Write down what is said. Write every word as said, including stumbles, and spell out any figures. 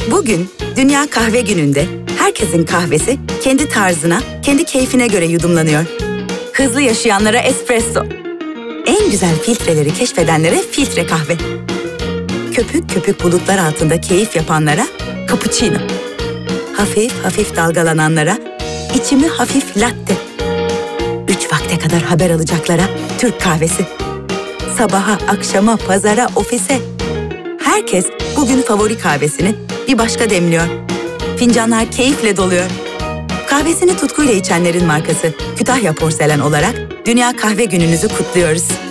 Bugün Dünya Kahve Günü'nde herkesin kahvesi kendi tarzına, kendi keyfine göre yudumlanıyor. Hızlı yaşayanlara espresso. En güzel filtreleri keşfedenlere filtre kahve. Köpük köpük bulutlar altında keyif yapanlara cappuccino. Hafif hafif dalgalananlara içimi hafif latte. Üç vakte kadar haber alacaklara Türk kahvesi. Sabaha, akşama, pazara, ofise. Herkes bugün favori kahvesini bir başka demliyor. Fincanlar keyifle doluyor. Kahvesini tutkuyla içenlerin markası Kütahya Porselen olarak Dünya Kahve Günü'nüzü kutluyoruz.